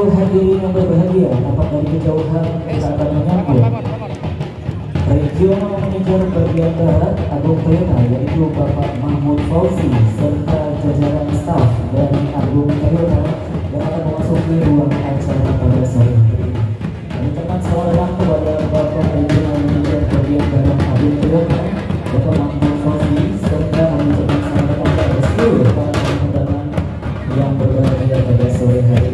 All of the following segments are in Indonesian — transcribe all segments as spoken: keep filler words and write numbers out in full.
Untuk hadirin yang berbahagia, dapat dari kejauhan kita akan menyambut Regional Manajer bagian Barat Agung Toyota, yaitu Bapak Mahmud Fauzi serta jajaran staf dari Agung Toyota yang akan memasuki ruang acara pada sore hari. Kami ucapkan selamat datang kepada Bapak Regional Manajer bagian Barat Agung Toyota, Bapak Mahmud Fauzi, serta kami ucapkan selamat datang kepada seluruh para tamu undangan yang berbahagia pada sore hari.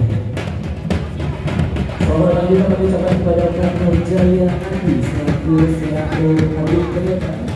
Selamat lanjut kami ucapkan kepada Kak Nurjaya Adi selaku selaku Agung Toyota.